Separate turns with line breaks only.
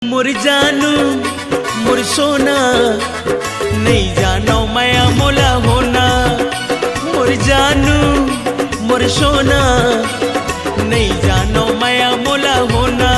मोर जानू मोर सोना, नहीं जानो माया मोला होना। मोर जानू मोर सोना, नहीं जानो माया मोला होना।